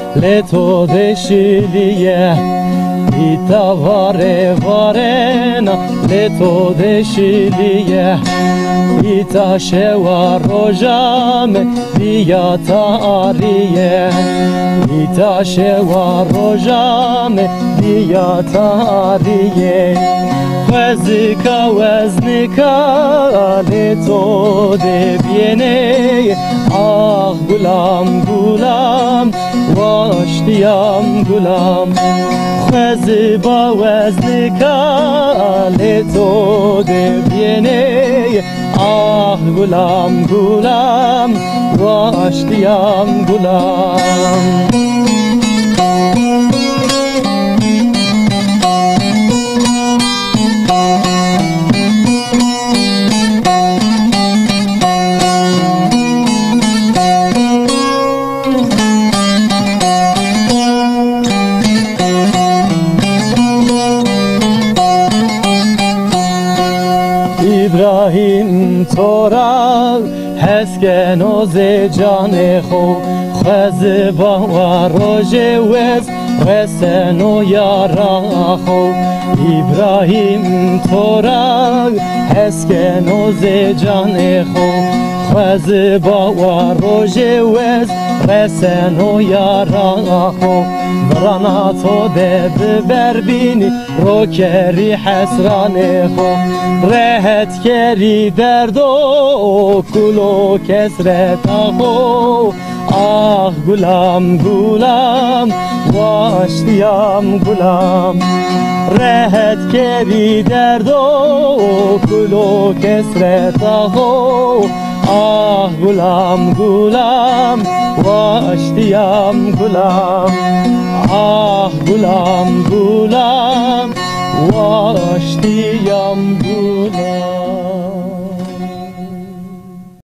leto deşiliye ita vare varena leto deşiliye ita şeva rojame diyata ariye ita şeva rojame diyata ariye Vazika vaznika leto debyene Ah gulam gulam vaştiyam gulam Vaziba vaznika leto debyene Ah gulam gulam vaştiyam gulam İbrahim tora hesken o zecane xo Xezba wa roje wez Vesen o yara xo İbrahim tora hesken o zecane xo Xezba wa roje wez Vesen o yara xo Vrana to de berbini Rokeri hasrane xo Rehet keri derdo kulo kesret aho Ah gulam gulam vaştiyam gulam Rehet keri derdo kulo kesret aho Ah gulam gulam vaştiyam gulam